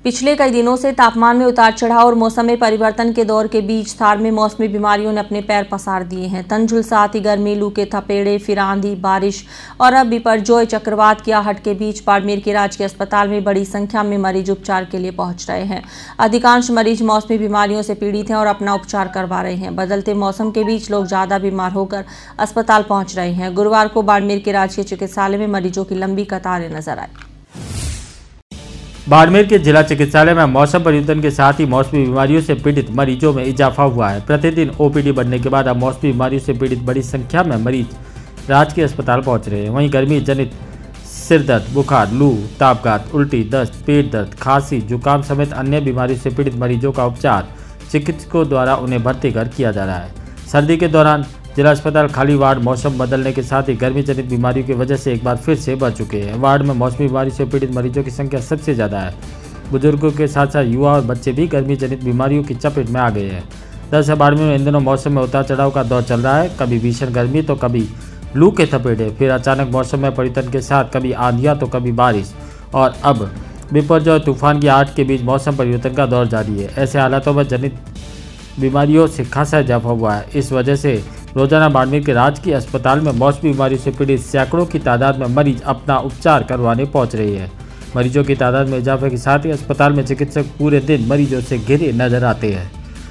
पिछले कई दिनों से तापमान में उतार चढ़ाव और मौसम में परिवर्तन के दौर के बीच थार में मौसमी बीमारियों ने अपने पैर पसार दिए हैं। तन झुलसाती गर्मी, लू के थपेड़े, फिर आंधी, बारिश और अब बिपरजोय चक्रवात की आहट के बीच बाड़मेर के राजकीय अस्पताल में बड़ी संख्या में मरीज उपचार के लिए पहुंच रहे हैं। अधिकांश मरीज मौसमी बीमारियों से पीड़ित हैं और अपना उपचार करवा रहे हैं। बदलते मौसम के बीच लोग ज्यादा बीमार होकर अस्पताल पहुंच रहे हैं। गुरुवार को बाड़मेर के राजकीय चिकित्सालय में मरीजों की लंबी कतारें नजर आई। बाड़मेर के जिला चिकित्सालय में मौसम परिवर्तन के साथ ही मौसमी बीमारियों से पीड़ित मरीजों में इजाफा हुआ है। प्रतिदिन ओपीडी बढ़ने के बाद अब मौसमी बीमारियों से पीड़ित बड़ी संख्या में मरीज राजकीय अस्पताल पहुंच रहे हैं। वहीं गर्मी जनित सिरदर्द, बुखार, लू, तापघात, उल्टी, दस्त, पेट दर्द, खांसी, जुकाम समेत अन्य बीमारियों से पीड़ित मरीजों का उपचार चिकित्सकों द्वारा उन्हें भर्ती कर किया जा रहा है। सर्दी के दौरान जिला अस्पताल खाली वार्ड मौसम बदलने के साथ ही गर्मी जनित बीमारियों की वजह से एक बार फिर से बढ़ चुके हैं। वार्ड में मौसमी बीमारी से पीड़ित मरीजों की संख्या सबसे ज़्यादा है। बुजुर्गों के साथ साथ युवा और बच्चे भी गर्मी जनित बीमारियों की चपेट में आ गए हैं। दरअसल बाड़मेर में इन दिनों मौसम में उतार चढ़ाव का दौर चल रहा है। कभी भीषण गर्मी तो कभी लू के थपेड़े, फिर अचानक मौसम में परिवर्तन के साथ कभी आंधियाँ तो कभी बारिश और अब बिपरजोय तूफान की आहट के बीच मौसम परिवर्तन का दौर जारी है। ऐसे हालातों में जनित बीमारियों से खासा इजाफा हुआ है। इस वजह से रोजाना बाड़मेर के राजकीय अस्पताल में मौसमी बीमारी से पीड़ित सैकड़ों की तादाद में मरीज अपना उपचार करवाने पहुंच रही है। मरीजों की तादाद में इजाफे के साथ ही अस्पताल में चिकित्सक पूरे दिन मरीजों से घिरे नजर आते हैं।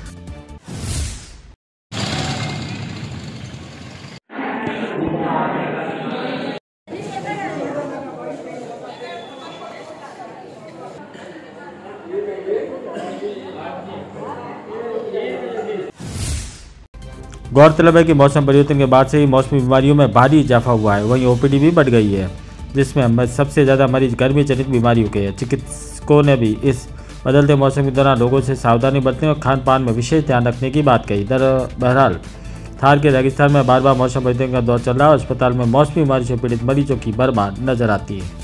गौरतलब है कि मौसम परिवर्तन के बाद से ही मौसमी बीमारियों में भारी इजाफा हुआ है। वहीं ओपीडी भी बढ़ गई है, जिसमें सबसे ज़्यादा मरीज गर्मी जनित बीमारियों के हैं। चिकित्सकों ने भी इस बदलते मौसम के दौरान लोगों से सावधानी बरतने और खान पान में विशेष ध्यान रखने की बात कही। बहरहाल थार के रेगिस्तान में बार बार मौसम परिवर्तन का दौर चल रहा है और अस्पताल में मौसमी बीमारी से पीड़ित मरीजों की भरमार नजर आती है।